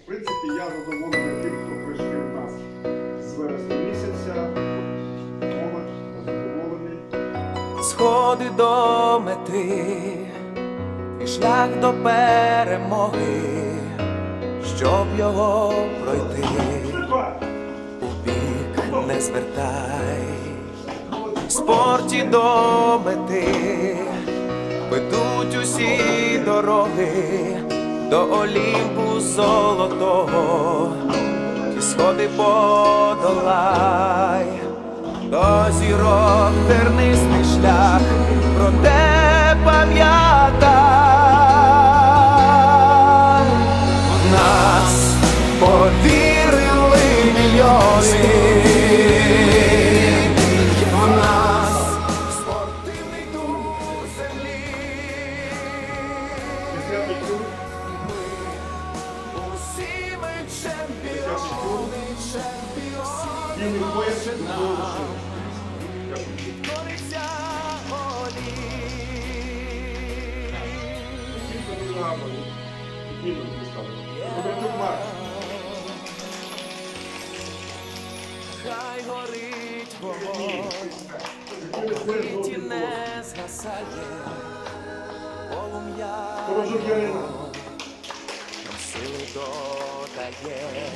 В принципі, я задоволений тим, хто прийшли в нас з вересня місяця. Молодь, задоволений. Сходи до мети і шлях до перемоги, щоб його пройти, у бік не звертай. В спорті до мети ведуть усі дороги, до Олімпу золотого, ті сходи подолай, до зірок тернистий шлях, проте пам'ятай, в нас повірили мільйони. Білий пояс вилучив. Хай горить вогонь, і не згасає полум'я, сили додає.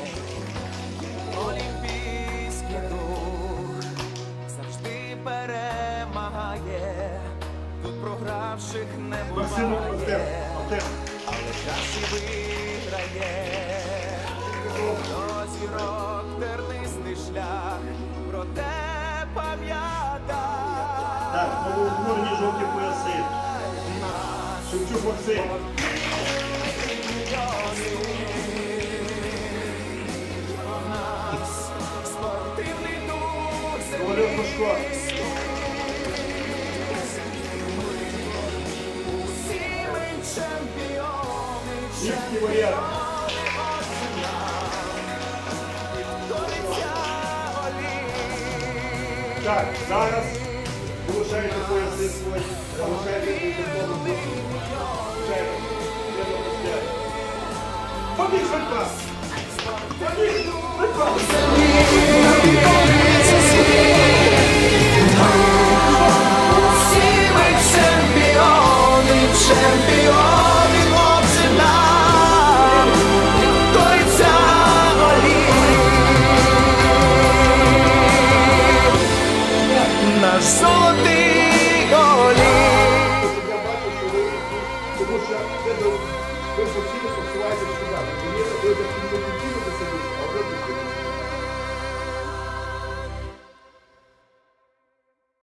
Олімпійський дух завжди перемагає, тут програвших не буває, але кращий виграє. До зірок тернистий шлях, проте пам'ятай. Так, новоутворені жовті пояси. Шевчук Максим. Ковалев Пашко. Львівський варіант. Так, зараз залишайте пояси свої, залишайте мікрофон. Побіг швидко! Побіг! Швидко!